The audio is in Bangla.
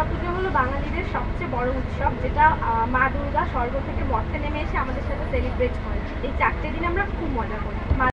দুর্গাপুজো হলো বাঙালিদের সবচেয়ে বড় উৎসব, যেটা মা দুর্গা স্বর্গ থেকে মর্তে নেমে এসে আমাদের সাথে সেলিব্রেট করে। এই 4টে দিন আমরা খুব মজা করি।